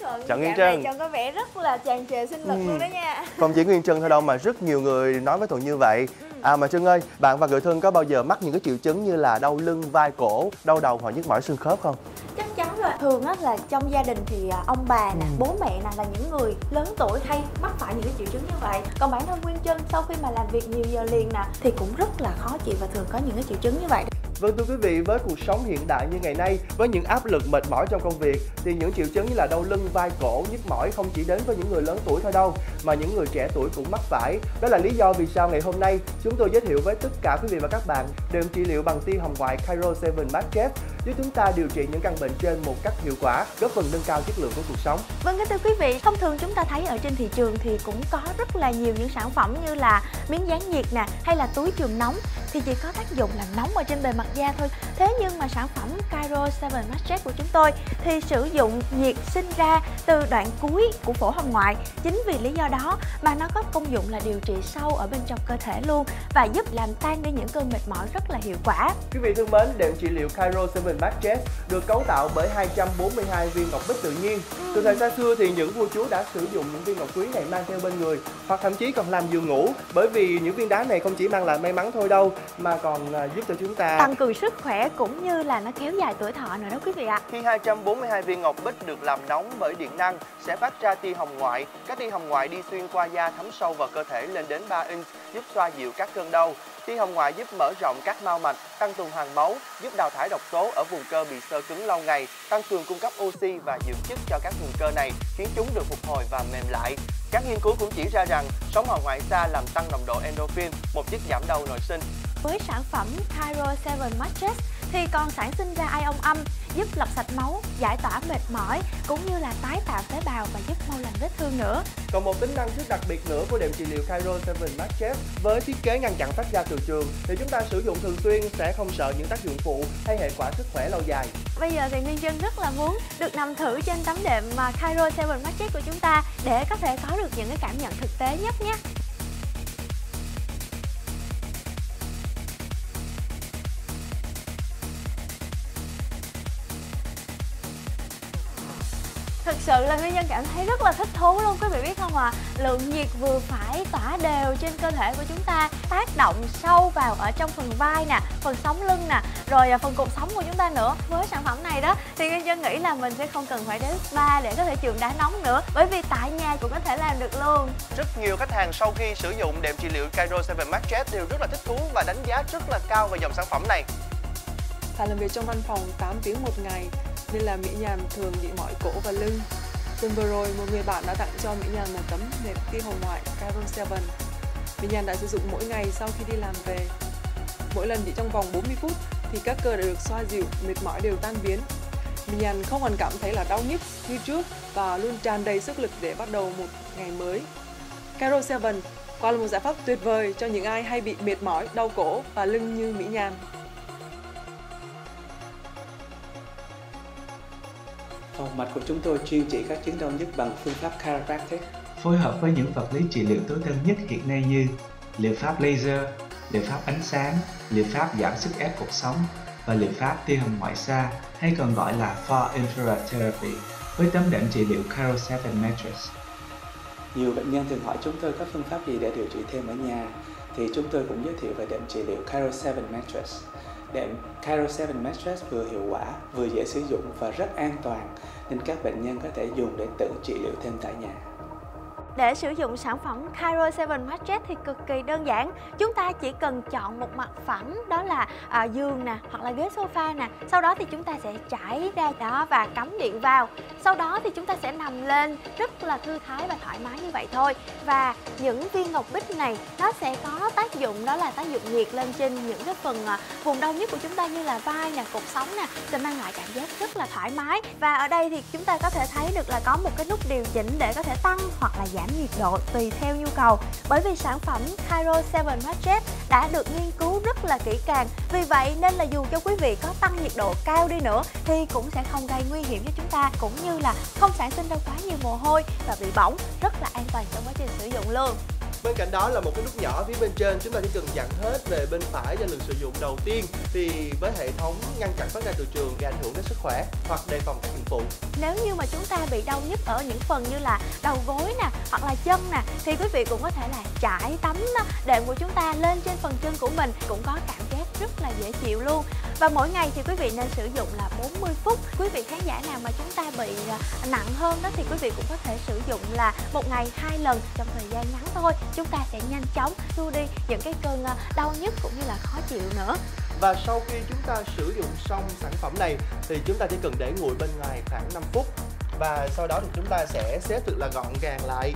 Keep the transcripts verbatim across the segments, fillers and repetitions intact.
Thuận. Chào Nguyên Dạo Trân. này trông có vẻ rất là tràn trề sinh lực ừ. luôn đó nha. Không chỉ Nguyên Trân thôi đâu mà rất nhiều người nói với Thuận như vậy. ừ. À mà Trân ơi, bạn và người thân có bao giờ mắc những cái triệu chứng như là đau lưng, vai cổ, đau đầu hoặc nhức mỏi xương khớp không? Chắc chắn rồi. Thường á là trong gia đình thì ông bà nè, ừ. bố mẹ nè là những người lớn tuổi hay mắc phải những cái triệu chứng như vậy. Còn bản thân Nguyên Trân sau khi mà làm việc nhiều giờ liền nè thì cũng rất là khó chịu và thường có những cái triệu chứng như vậy. Vâng thưa quý vị, với cuộc sống hiện đại như ngày nay, với những áp lực mệt mỏi trong công việc thì những triệu chứng như là đau lưng, vai cổ, nhức mỏi không chỉ đến với những người lớn tuổi thôi đâu mà những người trẻ tuổi cũng mắc phải. Đó là lý do vì sao ngày hôm nay chúng tôi giới thiệu với tất cả quý vị và các bạn đệm trị liệu bằng tia hồng ngoại Chiro bảy Mattress giúp chúng ta điều trị những căn bệnh trên một cách hiệu quả, góp phần nâng cao chất lượng của cuộc sống. Vâng thưa quý vị, thông thường chúng ta thấy ở trên thị trường thì cũng có rất là nhiều những sản phẩm như là miếng dán nhiệt nè hay là túi chườm nóng thì chỉ có tác dụng làm nóng ở trên bề mặt da thôi. Thế nhưng mà sản phẩm Chiro bảy Mattress của chúng tôi thì sử dụng nhiệt sinh ra từ đoạn cuối của phổ hồng ngoại. Chính vì lý do đó mà nó có công dụng là điều trị sâu ở bên trong cơ thể luôn và giúp làm tan đi những cơn mệt mỏi rất là hiệu quả. Quý vị thân mến, đệm trị liệu Chiro bảy Mattress được cấu tạo bởi hai trăm bốn mươi hai viên ngọc bích tự nhiên. Ừ. Từ thời xa xưa thì những vua chúa đã sử dụng những viên ngọc quý này mang theo bên người hoặc thậm chí còn làm giường ngủ, bởi vì những viên đá này không chỉ mang lại may mắn thôi đâu mà còn giúp cho chúng ta tăng cường sức khỏe cũng như là nó kéo dài tuổi thọ nữa đó quý vị ạ. Khi hai trăm bốn mươi hai viên ngọc bích được làm nóng bởi điện năng sẽ phát ra tia hồng ngoại. Các tia hồng ngoại đi xuyên qua da thấm sâu vào cơ thể lên đến ba inch, giúp xoa dịu các cơn đau. Tia hồng ngoại giúp mở rộng các mao mạch, tăng tuần hoàn máu, giúp đào thải độc tố ở vùng cơ bị xơ cứng lâu ngày, tăng cường cung cấp oxy và dưỡng chất cho các vùng cơ này, khiến chúng được phục hồi và mềm lại. Các nghiên cứu cũng chỉ ra rằng sống ở ngoại xa làm tăng nồng độ endorphin, một chất giảm đau nội sinh. Với sản phẩm Chiro bảy Mattress thì còn sản sinh ra ion âm, giúp lọc sạch máu, giải tỏa mệt mỏi cũng như là tái tạo tế bào và giúp mau lành vết thương nữa. Còn một tính năng rất đặc biệt nữa của đệm trị liệu Chiro bảy Mattress với thiết kế ngăn chặn phát ra từ trường thì chúng ta sử dụng thường xuyên sẽ không sợ những tác dụng phụ hay hệ quả sức khỏe lâu dài. Bây giờ thì Nguyên Trân rất là muốn được nằm thử trên tấm đệm mà Chiro bảy Mattress của chúng ta để có thể có được những cái cảm nhận thực tế nhất nhé. Thực sự là Nguyên Trân cảm thấy rất là thích thú luôn, quý vị biết không ạ? À? Lượng nhiệt vừa phải tỏa đều trên cơ thể của chúng ta, tác động sâu vào ở trong phần vai nè, phần sống lưng nè, rồi phần cột sống của chúng ta nữa. Với sản phẩm này đó thì Nguyên Trân nghĩ là mình sẽ không cần phải đến spa để có thể chườm đá nóng nữa, bởi vì tại nhà cũng có thể làm được luôn. Rất nhiều khách hàng sau khi sử dụng đệm trị liệu Chiro bảy Mattress đều rất là thích thú và đánh giá rất là cao về dòng sản phẩm này. Phải làm việc trong văn phòng tám tiếng một ngày nên là Mỹ Nhàn thường bị mỏi cổ và lưng. Tuần vừa rồi, một người bạn đã tặng cho Mỹ Nhàn một tấm nệm tia hồng ngoại Chiro bảy. Mỹ Nhàn đã sử dụng mỗi ngày sau khi đi làm về. Mỗi lần chỉ trong vòng bốn mươi phút thì các cơ đã được xoa dịu, mệt mỏi đều tan biến. Mỹ Nhàn không còn cảm thấy là đau nhức như trước và luôn tràn đầy sức lực để bắt đầu một ngày mới. Chiro bảy quả là một giải pháp tuyệt vời cho những ai hay bị mệt mỏi, đau cổ và lưng như Mỹ Nhàn. Phòng mạch của chúng tôi chuyên trị các chứng đau nhức bằng phương pháp chiropractic, phối hợp với những vật lý trị liệu tối tân nhất hiện nay như liệu pháp laser, liệu pháp ánh sáng, liệu pháp giảm sức ép cột sống và liệu pháp tia hồng ngoại xa hay còn gọi là Far Infrared Therapy với tấm đệm trị liệu Chiro bảy Mattress. Nhiều bệnh nhân thường hỏi chúng tôi có phương pháp gì để điều trị thêm ở nhà, thì chúng tôi cũng giới thiệu về đệm trị liệu Chiro bảy Mattress. Đệm Chiro bảy Mattress vừa hiệu quả, vừa dễ sử dụng và rất an toàn nên các bệnh nhân có thể dùng để tự trị liệu thêm tại nhà. Để sử dụng sản phẩm Chiro bảy Mattress thì cực kỳ đơn giản. Chúng ta chỉ cần chọn một mặt phẳng, đó là à, giường nè hoặc là ghế sofa nè. Sau đó thì chúng ta sẽ trải ra đó và cắm điện vào. Sau đó thì chúng ta sẽ nằm lên rất là thư thái và thoải mái như vậy thôi. Và những viên ngọc bích này nó sẽ có tác dụng, đó là tác dụng nhiệt lên trên những cái phần à, vùng đau nhức của chúng ta như là vai nè, cột sống nè, sẽ mang lại cảm giác rất là thoải mái. Và ở đây thì chúng ta có thể thấy được là có một cái nút điều chỉnh để có thể tăng hoặc là giảm nhiệt độ tùy theo nhu cầu. Bởi vì sản phẩm Chiro bảy Mattress đã được nghiên cứu rất là kỹ càng. Vì vậy nên là dù cho quý vị có tăng nhiệt độ cao đi nữa thì cũng sẽ không gây nguy hiểm cho chúng ta, cũng như là không sản sinh ra quá nhiều mồ hôi và bị bỏng, rất là an toàn trong quá trình sử dụng luôn. Bên cạnh đó là một cái nút nhỏ phía bên trên, chúng ta chỉ cần dặn hết về bên phải cho lần sử dụng đầu tiên, thì với hệ thống ngăn chặn phát ra từ trường gây ảnh hưởng đến sức khỏe hoặc đề phòng các hiện phụ. Nếu như mà chúng ta bị đau nhức ở những phần như là đầu gối nè hoặc là chân nè, thì quý vị cũng có thể là trải tấm đệm của chúng ta lên trên phần chân của mình, cũng có cảm giác rất là dễ chịu luôn. Và mỗi ngày thì quý vị nên sử dụng là bốn mươi phút. Quý vị khán giả nào mà chúng ta bị nặng hơn đó thì quý vị cũng có thể sử dụng là một ngày hai lần trong thời gian ngắn thôi. Chúng ta sẽ nhanh chóng xua đi những cái cơn đau nhức cũng như là khó chịu nữa. Và sau khi chúng ta sử dụng xong sản phẩm này thì chúng ta chỉ cần để nguội bên ngoài khoảng năm phút. Và sau đó thì chúng ta sẽ xếp thật là gọn gàng lại.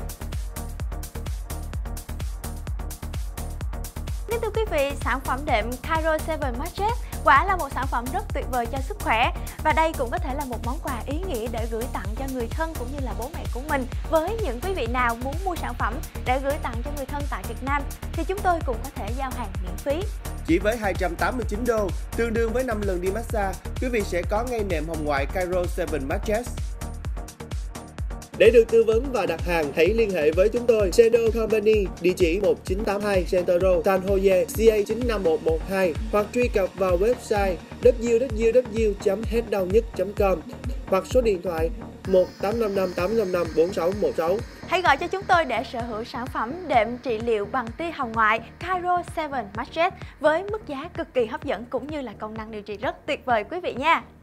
Kính thưa quý vị, sản phẩm đệm Cairo bảy Mattress quả là một sản phẩm rất tuyệt vời cho sức khỏe. Và đây cũng có thể là một món quà ý nghĩa để gửi tặng cho người thân cũng như là bố mẹ của mình. Với những quý vị nào muốn mua sản phẩm để gửi tặng cho người thân tại Việt Nam thì chúng tôi cũng có thể giao hàng miễn phí. Chỉ với hai trăm tám mươi chín đô, tương đương với năm lần đi massage, quý vị sẽ có ngay nệm hồng ngoại Cairo bảy Mattress. Để được tư vấn và đặt hàng, hãy liên hệ với chúng tôi. Seno Company, địa chỉ một chín tám hai Center Road, San Jose, C A chín năm một một hai, hoặc truy cập vào website w w w chấm hết đau nhất chấm com hoặc số điện thoại một tám năm năm tám năm năm bốn sáu một sáu. Hãy gọi cho chúng tôi để sở hữu sản phẩm đệm trị liệu bằng tia hồng ngoại Cairo bảy Mattress với mức giá cực kỳ hấp dẫn cũng như là công năng điều trị rất tuyệt vời quý vị nha.